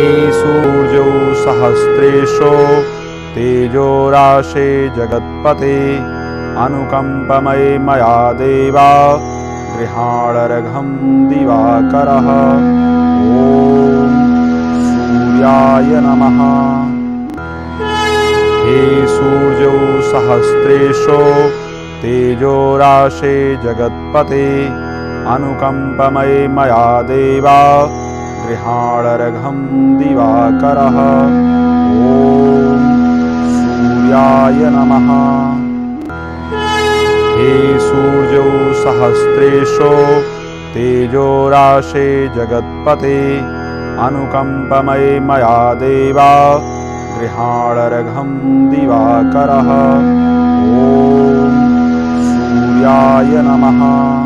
सूर्यौ सहस्रेशो तेजोराशे जगत्पते अनुकम्पमये मया देवा गृहाणरघं दिवाकरः। ॐ सूर्याय नमः। हे सूर्यौ सहस्रेशो तेजोराशे जगत्पते अनुकम्पमये मया देवा गृहाणरघं दिवाकरः। ॐ सूर्याय नमः। हे सूर्यौ सहस्रेशो तेजोराशे जगत्पते अनुकम्पमये मया देवा गृहाणरघं दिवाकरः। ॐ सूर्याय नमः।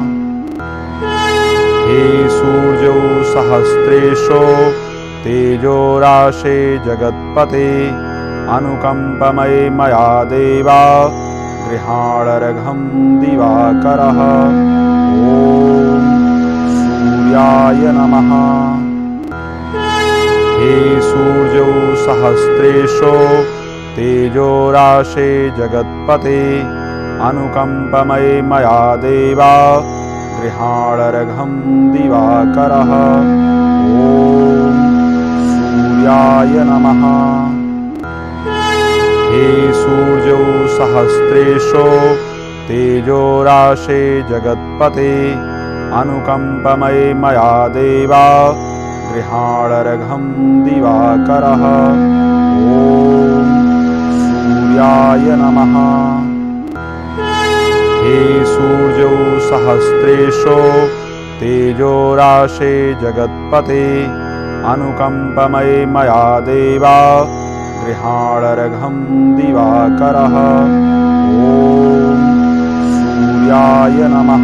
हे सूर्यौ सहस्रेशो तेजोराशे जगत्पते अनुकम्पमये मया देवा गृहाणरघं दिवाकरः। ॐ सूर्याय नमः। हे सूर्यौ सहस्रेशो तेजोराशे जगत्पते अनुकम्पमये मया देवा गृहाणरघं दिवाकरः। ॐ सूर्याय नमः। हे सूर्यौ सहस्रेशो तेजोराशे जगत्पते अनुकम्पमये मया देवा गृहाणरघं दिवाकरः। ॐ सूर्याय नमः। हे सूर्यौ सहस्रेशो तेजोराशे जगत्पते अनुकम्पमये मया देवा गृहाणरघं दिवाकरः। ॐ सूर्याय नमः।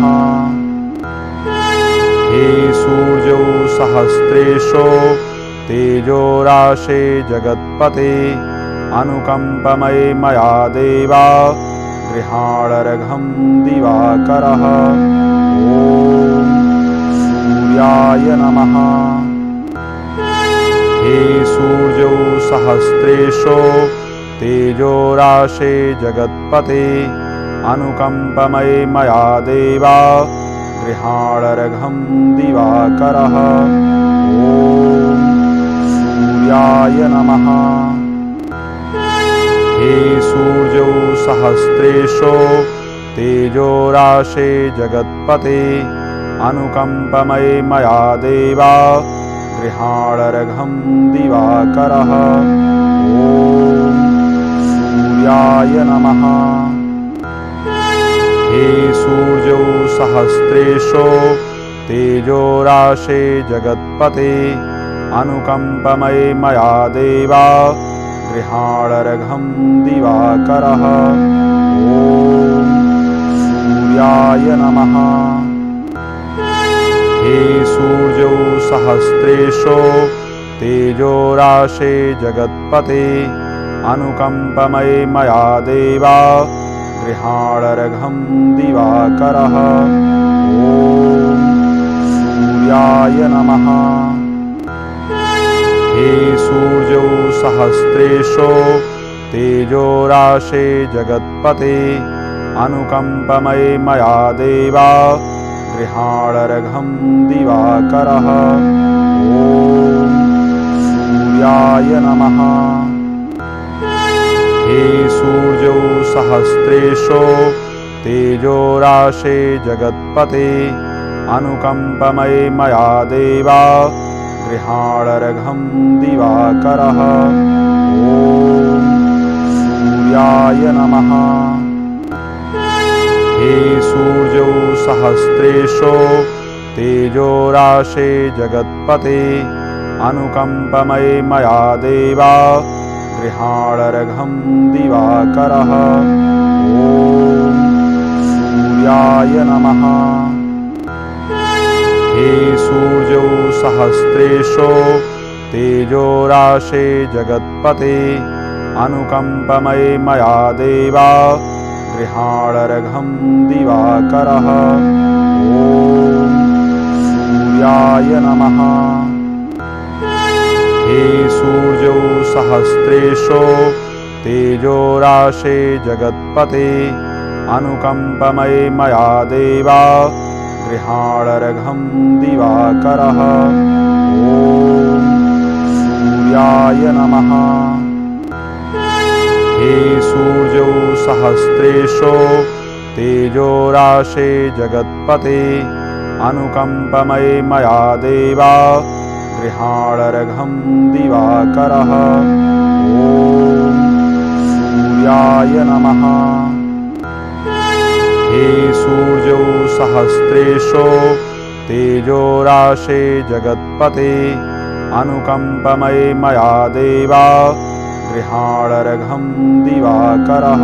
हे सूर्यौ सहस्रेशो तेजोराशे जगत्पते अनुकम्पमये मया देवा गृहाणरघं दिवाकरः। ॐ सूर्याय नमः। हे सूर्यौ सहस्रेशो तेजोराशे जगत्पते अनुकम्पमये मया देवा गृहाणरघं दिवाकरः। ॐ सूर्याय नमः। हे सूर्यौ सहस्रेशो तेजोराशे जगत्पते अनुकम्पमये मया देवा गृहाणरघं दिवाकरः। ॐ सूर्याय नमः। हे सूर्यौ सहस्रेशो तेजोराशे जगत्पते अनुकम्पमये मया देवा गृहाणरघं दिवाकरः। ॐ सूर्याय नमः। हे सूर्यौ सहस्रेशो तेजोराशे जगत्पते अनुकम्पमये मया देवा गृहाणरघं दिवाकरः। ॐ सूर्याय नमः। हे सूर्यौ सहस्रेशो तेजोराशे जगत्पते अनुकम्पमये मया देवा गृहाणरघं दिवाकरः। ॐ सूर्याय नमः। हे सूर्यौ सहस्रेशो तेजोराशे जगत्पते अनुकम्पमये मया देवा गृहाणरघं दिवाकरः। ॐ सूर्याय नमः। हे सूर्यौ सहस्रेशो तेजोराशे जगत्पते अनुकम्पमये मया देवा गृहाणरघं दिवाकरः। ॐ सूर्याय नमः। हे सूर्यौ सहस्रेशो तेजोराशे जगत्पते अनुकम्पमये मया देवा गृहाणरघं दिवाकरः। ॐ सूर्याय नमः। हे हे सूर्यौ सहस्रेशो तेजोराशे जगत्पते अनुकम्पमये मया देवा गृहाणरघं दिवाकरः। ॐ सूर्याय नमः। हे सूर्यौ सहस्रेशो तेजोराशे जगत्पते अनुकम्पमये मया देवा गृहाणरघं दिवाकरः। ॐ सूर्याय नमः। हे सूर्यौ सहस्रेशो तेजोराशे जगत्पते अनुकम्पमये मया देवा गृहाणरघं दिवाकरः।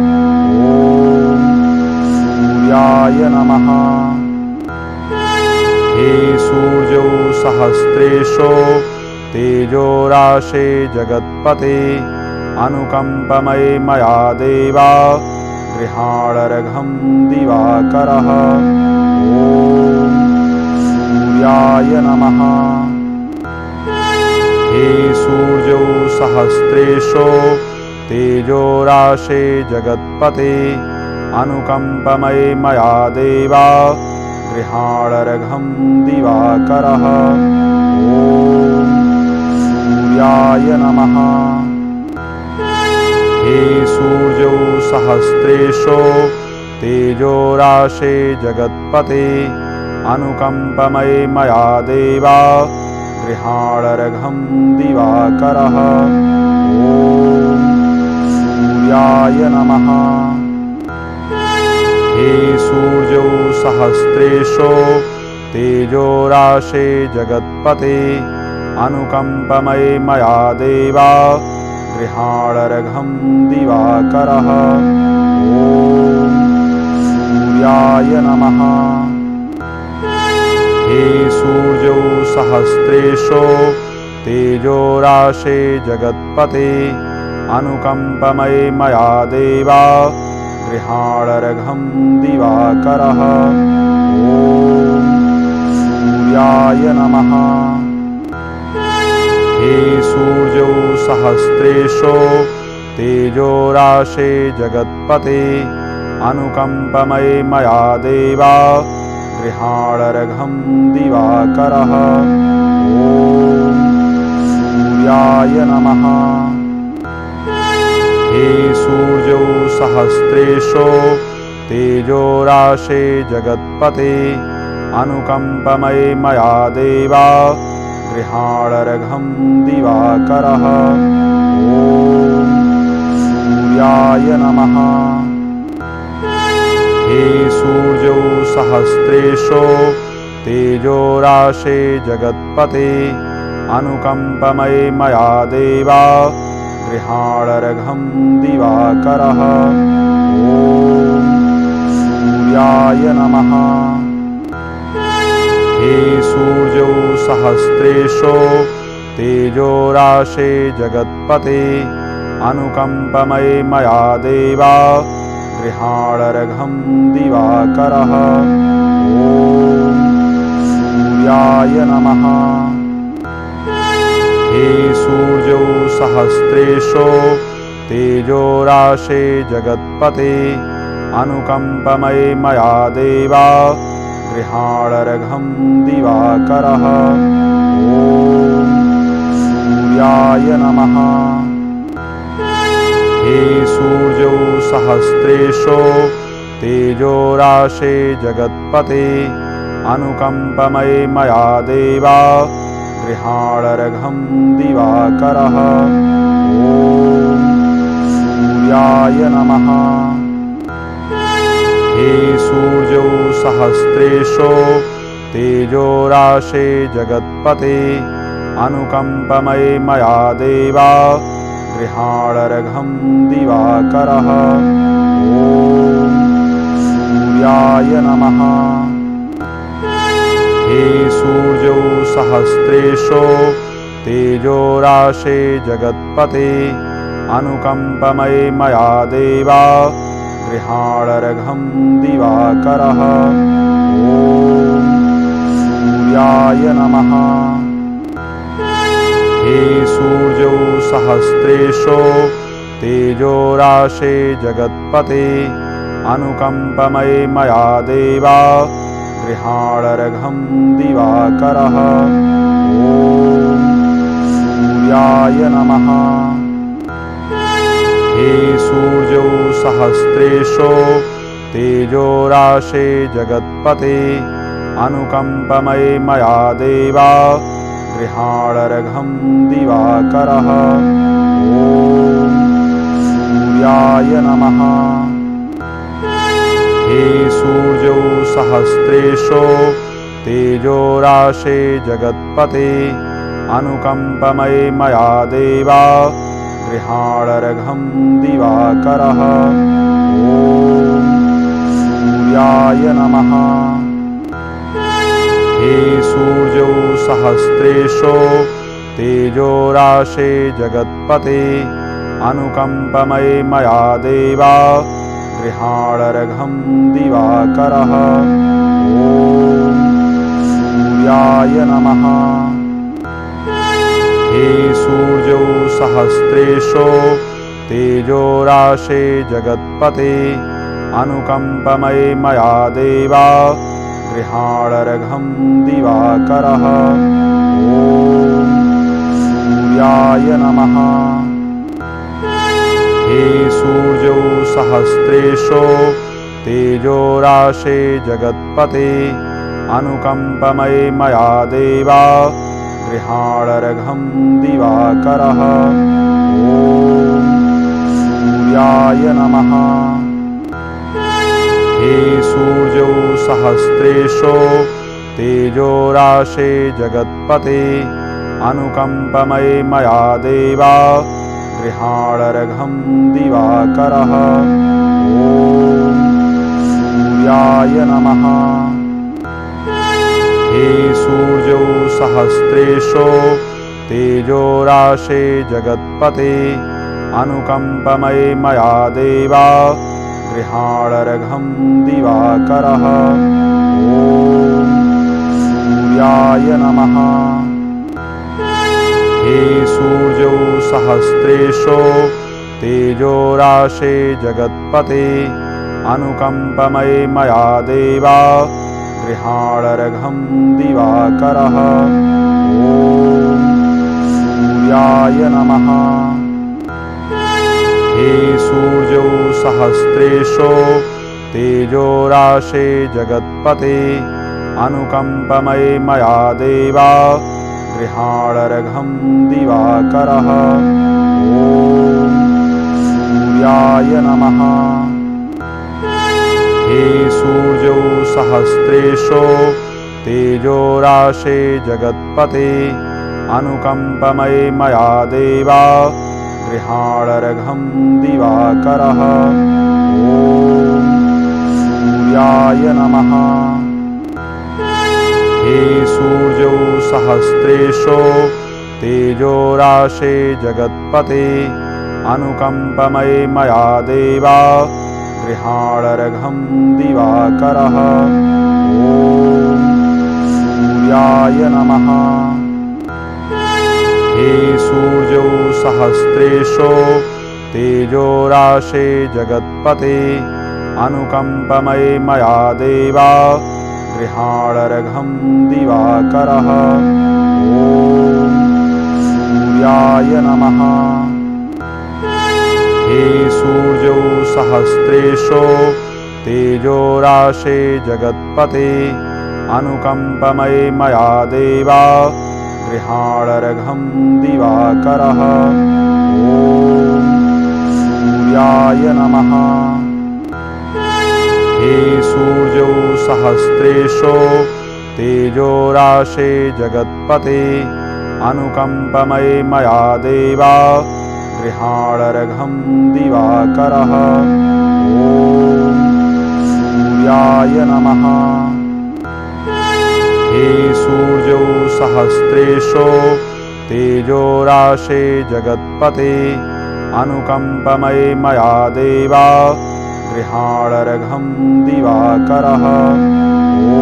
ॐ सूर्याय नमः। हे सूर्यौ सहस्रेशो तेजोराशे जगत्पते अनुकम्पमये मया देवा गृहाणरघं दिवाकरः। ॐ सूर्याय नमः। हे सूर्यौ सहस्रेशो तेजोराशे जगत्पते अनुकम्पमये मया देवा गृहाणरघं दिवाकरः। ॐ सूर्याय नमः। हे सूर्यौ सहस्रेशो तेजोराशे जगत्पते अनुकम्पमये मया देवा गृहाणरघं दिवाकरः। ॐ सूर्याय नमः। हे सूर्यौ सहस्रेशो तेजोराशे जगत्पते अनुकम्पमये मया देवा गृहाणरघं दिवाकरः। ॐ सूर्याय नमः। हे सूर्यौ सहस्रेशो तेजोराशे जगत्पते अनुकम्पमये मया देवा गृहाणरघं दिवाकरः। ॐ सूर्याय नमः। हे सूर्यौ सहस्रेशो तेजोराशे जगत्पते अनुकम्पमये मया देवा गृहाणरघं दिवाकरः। ॐ सूर्याय नमः। हे सूर्यौ सहस्रेशो तेजोराशे जगत्पते अनुकम्पमये मया देवा गृहाणरघं दिवाकरः। ॐ सूर्याय नमः। हे सूर्यौ सहस्रेशो तेजोराशे जगत्पते अनुकम्पमये मया देवा गृहाणरघं दिवाकरः। ॐ सूर्याय नमः। हे सूर्यौ सहस्रेशो तेजोराशे जगत्पते अनुकम्पमये मया देवा गृहाणरघं दिवाकरः। ॐ सूर्याय नमः। हे सूर्यौ सहस्रेशो तेजोराशे जगत्पते अनुकम्पमये मया देवा गृहाणरघं दिवाकरः। ॐ सूर्याय नमः। हे सूर्यौ सहस्रेशो तेजोराशे जगत्पते अनुकम्पमये मया देवा गृहाणरघं दिवाकरः। ॐ सूर्याय नमः। हे सूर्यौ सहस्रेशो तेजोराशे जगत्पते अनुकम्पमये मया देवा गृहाणरघं दिवाकरः। ॐ सूर्याय नमः। हे सूर्यौ सहस्रेशो तेजोराशे जगत्पते अनुकम्पमये मया देवा गृहाणरघं दिवाकरः। ॐ सूर्याय नमः। हे सहस्रेशो तेजोराशे जगत्पते अनुकम्पमये मया देवा गृहाणरघं दिवाकरः। ॐ सूर्याय नमः। हे सूर्यौ सहस्रेशो तेजोराशे जगत्पते अनुकम्पमये मया देवा गृहाणरघं दिवाकरः। ॐ सूर्याय नमः। हे सूर्यौ सहस्रेशो तेजोराशे जगत्पते अनुकम्पमये मया देवा गृहाणरघं दिवाकरः। ॐ सूर्याय नमः। हे सूर्यौ सहस्रेशो तेजोराशे जगत्पते अनुकम्पमये मया देवा गृहाणरघं दिवाकरः। ॐ सूर्याय नमः। हे सूर्यौ सहस्रेशो तेजोराशे जगत्पते अनुकम्पमये मया देवा गृहाणरघं दिवाकरः। ॐ सूर्याय नमः। हे सूर्यौ सहस्रेशो तेजोराशे जगत्पते अनुकम्पमये मया देवा गृहाणरघं दिवाकरः। ॐ सूर्याय नमः। हे सूर्यौ सहस्रेशो तेजोराशे जगत्पते अनुकम्पमये मया देवा गृहाणरघं दिवाकरः। ॐ सूर्याय नमः। हे सूर्यौ सहस्रेशो तेजोराशे जगत्पते अनुकम्पमये मया देवा गृहाणरघं दिवाकरः। ॐ सूर्याय नमः। हे सूर्यौ सहस्रेशो तेजोराशे जगत्पते अनुकम्पमये मया देवा गृहाणरघं दिवाकरः। ॐ सूर्याय नमः। हे सूर्यौ सहस्रेशो तेजोराशे जगत्पते अनुकम्पमये मया देवा गृहाणरघं दिवाकरः। ॐ सूर्याय नमः। हे सूर्यौ सहस्रेशो तेजोराशे जगत्पते अनुकम्पमये मया देवा गृहाणरघं दिवाकरः। ॐ सूर्याय नमः। हे सूर्यौ सहस्रेशो तेजोराशे जगत्पते अनुकम्पमये मया देवा गृहाणरघं दिवाकरः। ॐ सूर्याय नमः। हे सूर्यौ सहस्रेशो तेजोराशे जगत्पते अनुकम्पमये मया देवा गृहाणरघं दिवाकरः। ॐ सूर्याय नमः। हे सूर्यौ सहस्रेशो तेजोराशे जगत्पते अनुकम्पमये मया देवा गृहाणरघं दिवाकरः। ॐ सूर्याय नमः। हे सूर्यौ सहस्रेशो तेजोराशे जगत्पते अनुकम्पमये मया देवा गृहाणरघं दिवाकरः। ॐ सूर्याय नमः। हे सूर्यौ सहस्रेशो तेजोराशे जगत्पते अनुकम्पमये मया देवा गृहाणरघं दिवाकरः।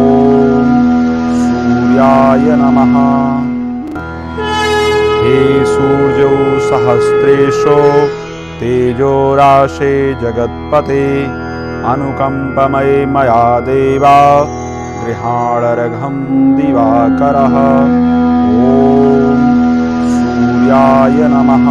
ॐ सूर्याय नमः। हे सूर्यौ सहस्रेशो तेजोराशे जगत्पते अनुकम्पमये मया देवा गृहाणरघं दिवाकरः। ॐ सूर्याय नमः।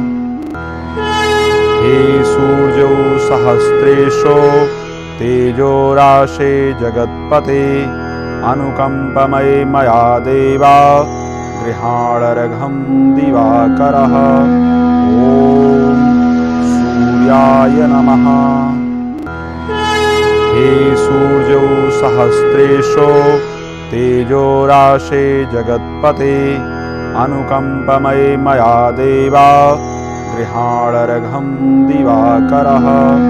हे सूर्यौ सहस्रेशो तेजोराशे जगत्पते अनुकम्पमये मया देवा गृहाणरघं दिवाकरः। ॐ सूर्याय नमः। हे सूर्यौ सहस्रेशो तेजोराशे जगत्पते अनुकम्पमये मया देवा गृहाणरघं दिवाकरः।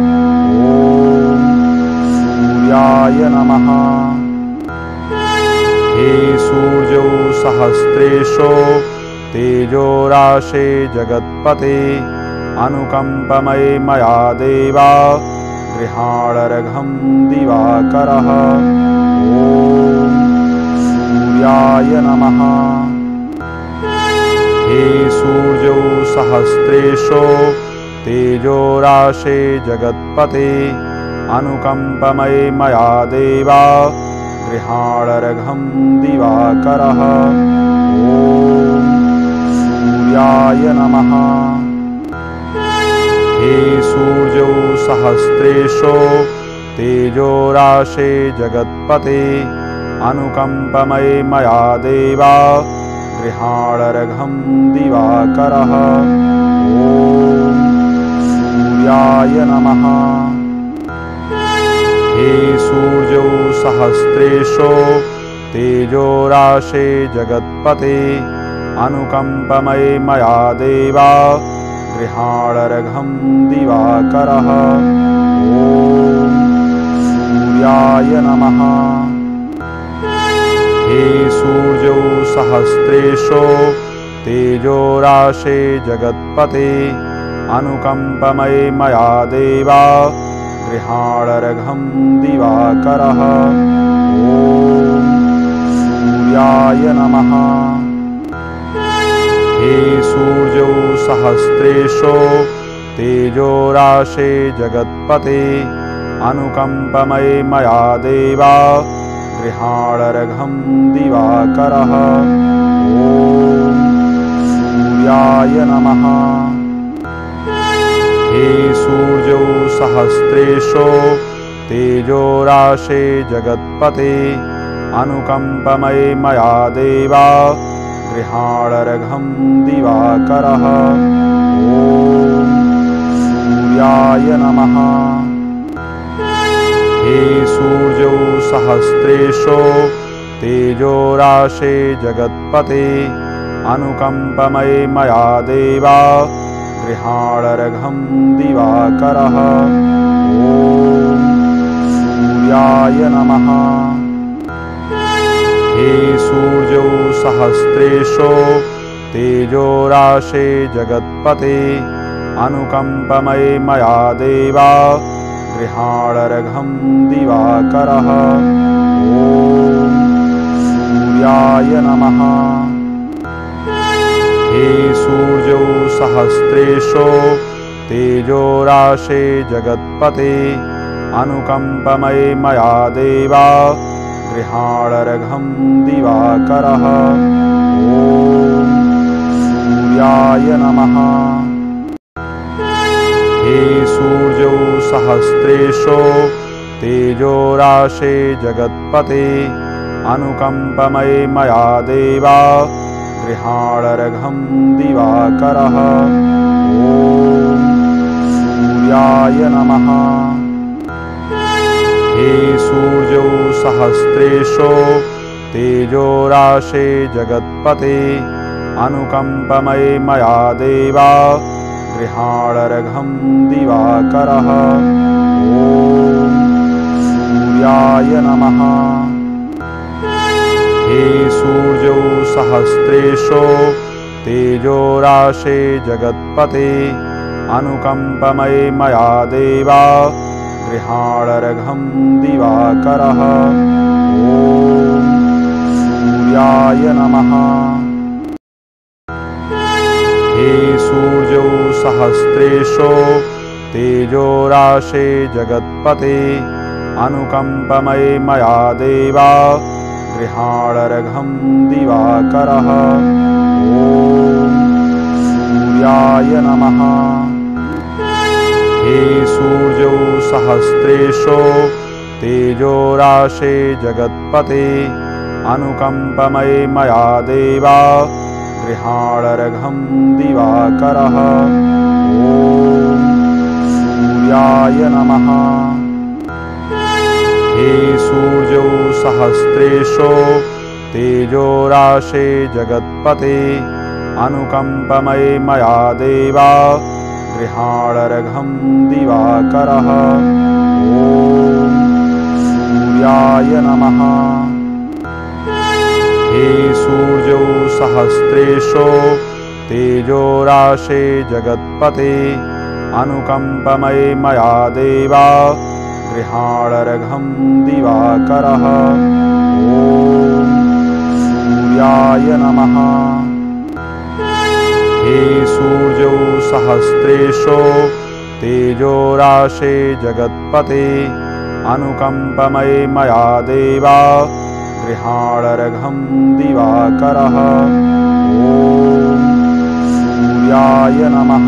ॐ सूर्याय नमः। हे सूर्यौ सहस्रेशो तेजोराशे जगत्पते अनुकम्पमये मया देवा गृहाणरघं दिवाकरः। ॐ सूर्याय नमः। हे सूर्यौ सहस्रेशो तेजोराशे जगत्पते अनुकम्पमये मया देवा गृहाणरघं दिवाकरः। ॐ सूर्याय नमः। हे सूर्यौ सहस्रेशो तेजोराशे जगत्पते अनुकम्पमये मया देवा गृहाणरघं दिवाकरः। ॐ सूर्याय नमः। हे सूर्यौ सहस्रेशो तेजोराशे जगत्पते अनुकम्पमये मया देवा गृहाणरघं दिवाकरः। ॐ सूर्याय नमः। हे सूर्यौ सहस्रेशो तेजोराशे जगत्पते अनुकम्पमये मया देवा गृहाणरघं दिवाकरः। ॐ सूर्याय नमः। हे सूर्यौ सहस्रेशो तेजोराशे जगत्पते अनुकम्पमये मया देवा गृहाणरघं दिवाकरः। ॐ सूर्याय नमः। हे सूर्यौ सहस्रेशो तेजोराशे जगत्पते अनुकम्पमये मया देवा गृहाणरघं दिवाकरः। ॐ सूर्याय नमः। हे सूर्यौ सहस्रेशो तेजोराशे जगत्पते अनुकम्पमये मया देवा गृहाणरघं दिवाकरः। ॐ सूर्याय नमः। हे सूर्यौ सहस्रेशो तेजोराशे जगत्पते अनुकम्पमये मया देवा गृहाणरघं दिवाकरः। ॐ सूर्याय नमः। हे सूर्यौ सहस्रेशो तेजोराशे जगत्पते अनुकम्पमये मया देवा गृहाणरघं दिवाकरः। ॐ सूर्याय नमः। हे सूर्यौ सहस्रेशो तेजोराशे जगत्पते अनुकम्पमये मया देवा गृहाणरघं दिवाकरः। ॐ सूर्याय नमः। हे सूर्यौ सहस्रेशो तेजोराशे जगत्पते अनुकम्पमये मया देवा गृहाणरघं दिवाकरः। ॐ सूर्याय नमः। हे सूर्यौ सहस्रेशो तेजोराशे जगत्पते अनुकम्पमये मया देवा गृहाणरघं दिवाकरः। ॐ सूर्याय नमः। हे सूर्यौ सहस्रेशो तेजोराशे जगत्पते अनुकम्पमये मया देवा गृहाणरघं दिवाकरः। ॐ सूर्याय नमः। हे सूर्यौ सहस्रेशो तेजोराशे जगत्पते अनुकम्पमये मया देवा गृहाणरघं दिवाकरः। ॐ सूर्याय नमः। हे सूर्यौ सहस्रेशो तेजोराशे जगत्पते अनुकम्पमये मया देवा गृहाणरघं दिवाकरः। ॐ सूर्याय नमः। हे सूर्यौ सहस्रेशो तेजोराशे जगत्पते अनुकम्पमये मया देवा गृहाणरघं दिवाकरः। ॐ सूर्याय नमः। हे सूर्यौ सहस्रेशो तेजोराशे जगत्पते अनुकम्पमये मया देवा गृहाणरघं दिवाकरः। ॐ सूर्याय नमः।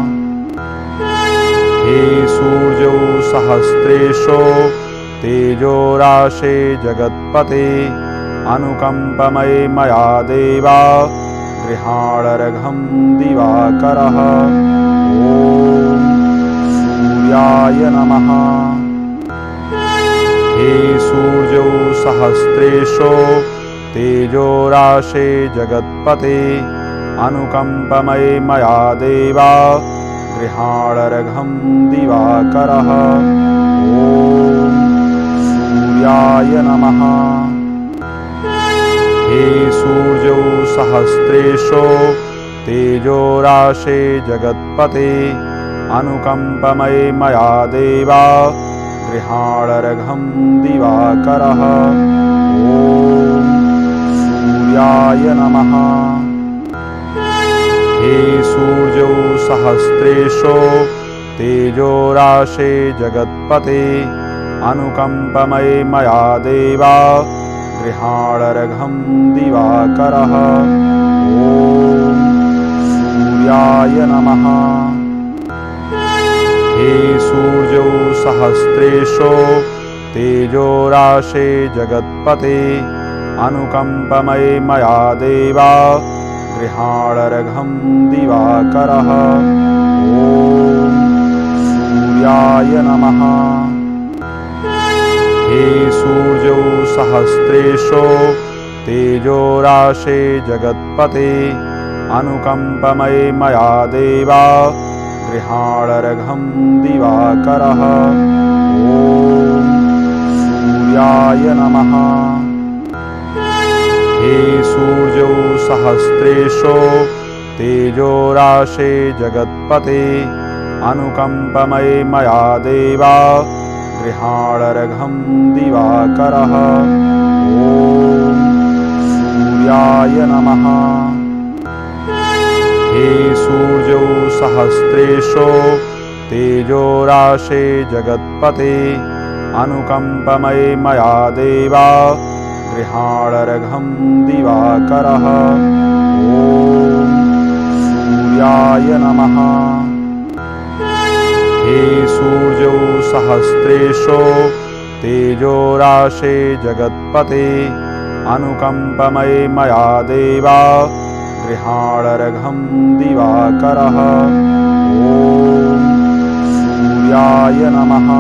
हे सूर्यौ सहस्रेशो तेजोराशे जगत्पते अनुकम्पमये मया देवा गृहाणरघं दिवाकरः। ॐ सूर्याय नमः। हे सूर्यौ सहस्रेशो तेजोराशे जगत्पते अनुकम्पमये मया देवा गृहाणरघं दिवाकरः। ॐ सूर्याय नमः। हे सूर्यौ सहस्रेशो तेजोराशे जगत्पते अनुकम्पमये मया देवा गृहाणरघं दिवाकरः। ॐ सूर्याय नमः। हे सूर्यौ सहस्रेशो तेजोराशे जगत्पते अनुकम्पमये मया देवा गृहाणरघं दिवाकरः। ॐ सूर्याय नमः। हे सूर्यौ सहस्रेशो तेजोराशे जगत्पते अनुकम्पमये मया देवा गृहाणरघं दिवाकरः। ॐ सूर्याय नमः। हे सूर्यौ सहस्रेशो तेजोराशे जगत्पते अनुकम्पमये मया देवा गृहाणरघं दिवाकरः। ॐ सूर्याय नमः। हे सूर्यौ सहस्रेशो तेजोराशे जगत्पते अनुकम्पमये मया देवा गृहाणरघं दिवाकरः। ॐ सूर्याय नमः। हे सूर्यौ सहस्रेशो तेजोराशे जगत्पते अनुकम्पमये मया देवा गृहाणरघं दिवाकरः। ॐ सूर्याय नमः। हे सूर्यौ सहस्रेशो तेजोराशे जगत्पते अनुकम्पमये मया देवा गृहाणरघं दिवाकरः। ॐ सूर्याय नमः।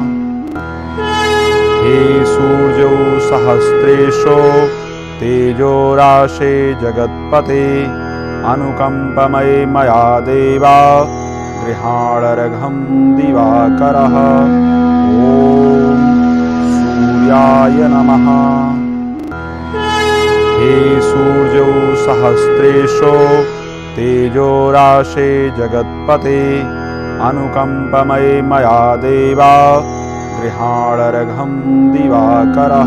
हे सूर्यौ सहस्रेशो तेजोराशे जगत्पते अनुकम्पमये मया देवा गृहाणरघं दिवाकरः। ॐ सूर्याय नमः। हे सूर्यौ सहस्रेशो तेजोराशे जगत्पते अनुकम्पमये मया देवा गृहाणरघं दिवाकरः।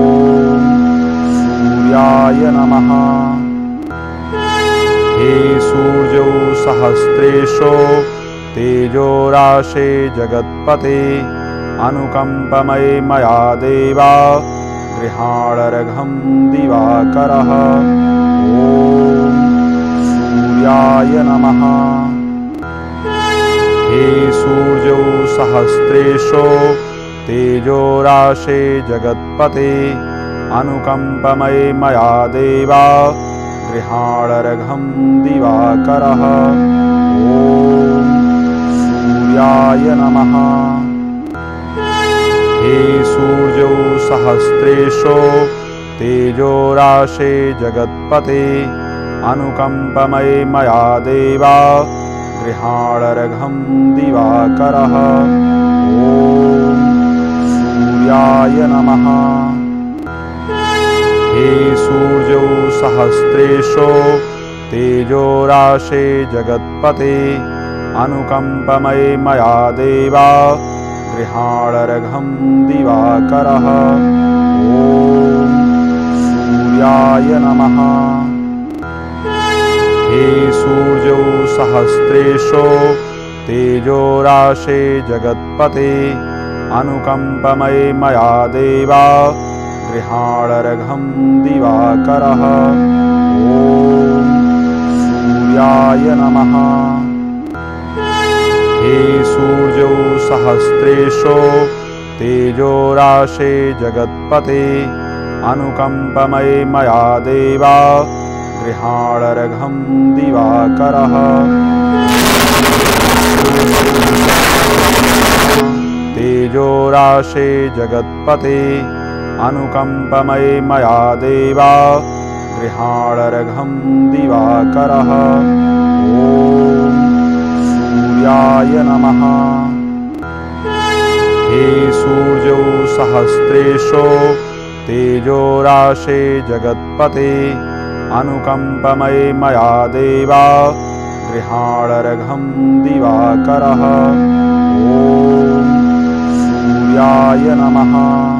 ॐ सूर्याय नमः। हे सूर्यौ सहस्रेशो तेजोराशे जगत्पते अनुकम्पमये मया देवा गृहाणरघं दिवाकरः। ॐ सूर्याय नमः। हे सूर्यौ सहस्रेशो तेजोराशे जगत्पते अनुकम्पमये मया देवा गृहाणरघं दिवाकरः। ॐ सूर्याय नमः। हे सूर्यौ सहस्रेशो तेजोराशे जगत्पते अनुकम्पमये मया देवा गृहाणरघं दिवाकरः। ॐ सूर्याय नमः। हे सूर्यौ सहस्रेशो तेजोराशे जगत्पते अनुकम्पमये मया देवा गृहाणरघं दिवाकरः। ॐ सूर्याय नमः। हे सूर्यौ सहस्रेशो तेजोराशे जगत्पते अनुकम्पमये मया देवा गृहाणरघं दिवाकरः। ॐ सूर्याय नमः। हे सूर्यौ सहस्रेशो तेजोराशे जगत्पते अनुकम्पमये मया देवा गृहाणरघं दिवाकरः। तेजोराशे जगत्पते अनुकम्पमये मया देवा गृहाणरघं दिवाकरः। ॐ सूर्याय नमः। हे सूर्यौ सहस्रेशो तेजोराशे जगत्पते अनुकम्पमये मया देवा गृहाणरघं दिवाकरः। ॐ सूर्याय नमः।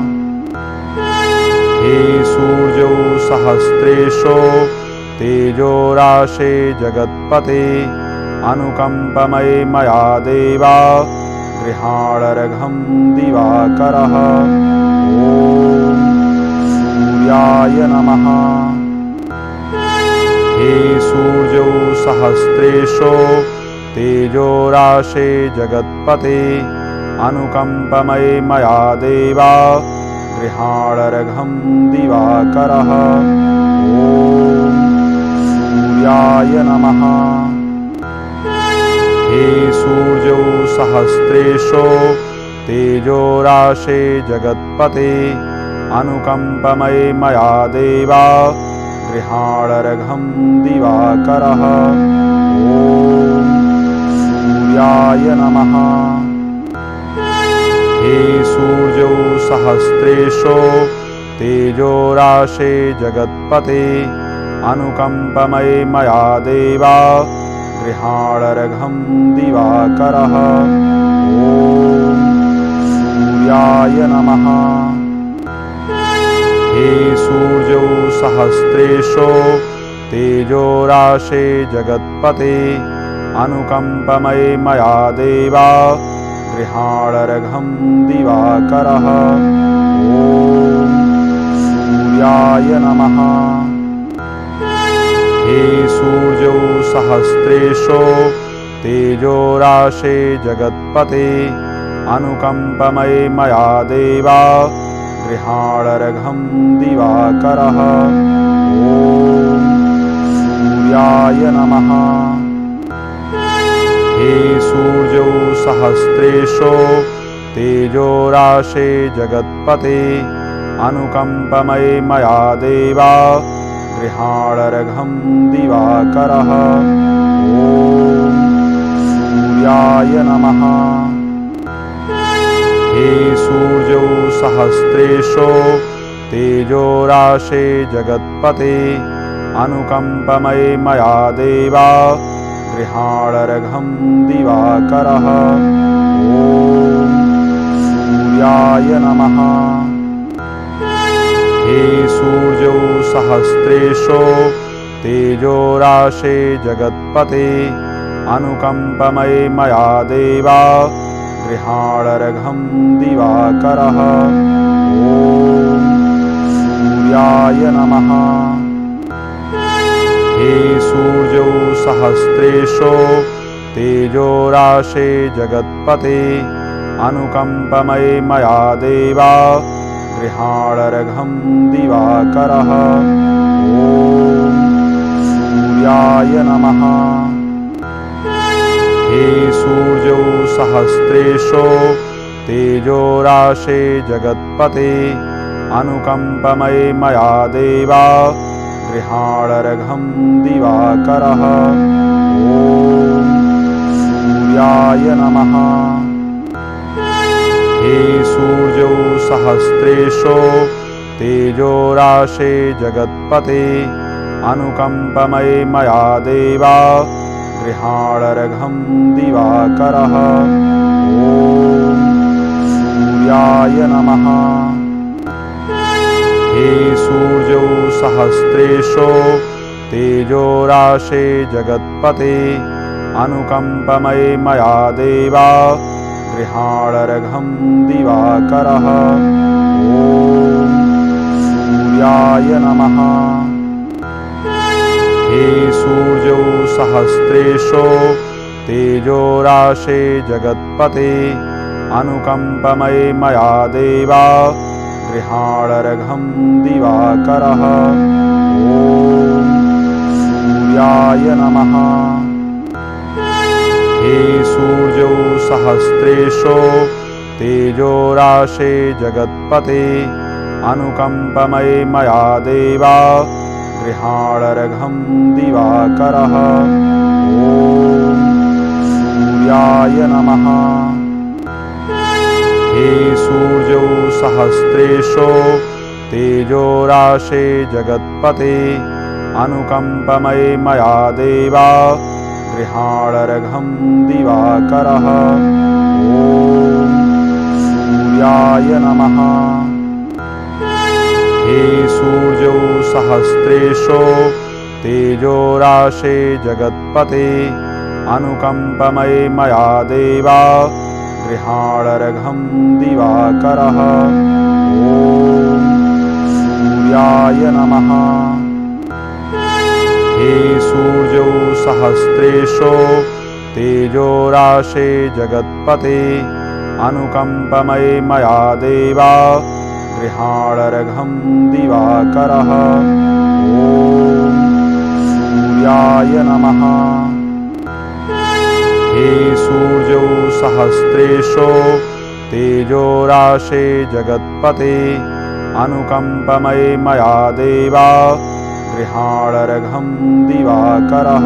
हे सूर्यौ सहस्रेशो तेजोराशे जगत्पते अनुकम्पमये मया देवा गृहाणरघं दिवाकरः। ॐ सूर्याय नमः। हे सूर्यौ सहस्रेशो तेजोराशे जगत्पते अनुकम्पमये मया देवा गृहाणरघं दिवाकरः। ॐ सूर्याय नमः। हे सूर्यौ सहस्रेशो तेजोराशे जगत्पते अनुकम्पमये मया देवा गृहाणरघं दिवाकरः। ॐ सूर्याय नमः। हे सूर्यौ सहस्रेशो तेजोराशे जगत्पते अनुकम्पमये मया देवा गृहाणरघं दिवाकरः। ॐ सूर्याय नमः। हे सूर्यौ सहस्रेशो तेजोराशे जगत्पते अनुकम्पमये मया देवा गृहाणरघं दिवाकरः। ॐ सूर्याय नमः। हे सूर्यौ सहस्रेशो तेजोराशे जगत्पते अनुकम्पमये मया देवा गृहाणरघं दिवाकरः। ॐ सूर्याय नमः। हे सूर्यौ सहस्रेशो तेजोराशे जगत्पते अनुकम्पमये मया देवा गृहाणरघं दिवाकरः। ॐ सूर्याय नमः। हे सूर्यौ सहस्रेशो तेजोराशे जगत्पते अनुकम्पमये मया देवा गृहाणरघं दिवाकरः। ॐ सूर्याय नमः। हे सूर्यौ सहस्रेशो तेजोराशे जगत्पते अनुकम्पमये मया देव गृहाणरघं दिवाकरः। ॐ सूर्याय नमः। हे सूर्यौ सहस्रेशो तेजोराशे जगत्पते अनुकम्पमये मया देव गृहाणरघं दिवाकरः। ॐ सूर्याय नमः। हे सूर्यौ सहस्रेशो तेजोराशे जगत्पते अनुकम्पमये मया देव गृहाणरघं दिवाकरः। ॐ सूर्याय नमः। हे सूर्यौ सहस्रेशो तेजोराशे जगत्पते अनुकम्पमये मया देव गृहाणरघं दिवाकरः। ॐ सूर्याय नमः। हे सूर्यौ सहस्रेशो तेजोराशे जगत्पते अनुकम्पमये मया देव गृहाणरघं दिवाकरः। ॐ सूर्याय नमः। हे सूर्यौ सहस्रेशो तेजोराशे जगत्पते अनुकम्पमये मया देव गृहाणरघं दिवाकरः। ॐ सूर्याय नमः। हे सूर्यौ सहस्रेशो तेजोराशे जगत्पते अनुकम्पमये मया देव गृहाणरघं दिवाकरः। ॐ सूर्याय नमः। हे सूर्यौ सहस्रेशो तेजोराशे जगत्पते अनुकम्पमये मया देव गृहाणरघं दिवाकरः। ॐ सूर्याय नमः। हे सूर्यौ सहस्रेशो तेजोराशे जगत्पते अनुकम्पमये मया देव गृहाणरघं दिवाकरः। ॐ सूर्याय नमः। हे सूर्यौ सहस्रेशो तेजोराशे जगत्पते अनुकम्पमये मया देव गृहाणरघं दिवाकरः। ॐ सूर्याय नमः। हे सूर्यौ सहस्रेशो तेजोराशे जगत्पते अनुकम्पमये मया देव गृहाणरघं दिवाकरः।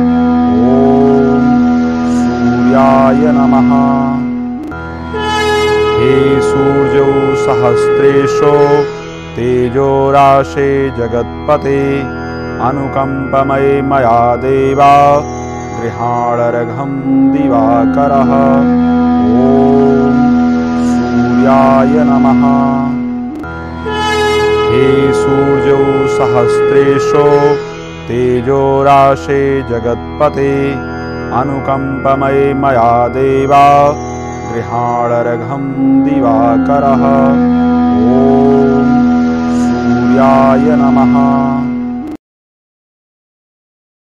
ॐ सूर्याय नमः। हे सूर्यौ सहस्रेशो तेजोराशे जगत्पते अनुकम्पमये मया देव गृहाणरघं दिवाकरः। ॐ सूर्याय नमः। हे सूर्यौ सहस्रेशो तेजोराशे जगत्पते अनुकम्पमये मया देव गृहाणरघं दिवाकरः। ॐ सूर्याय नमः।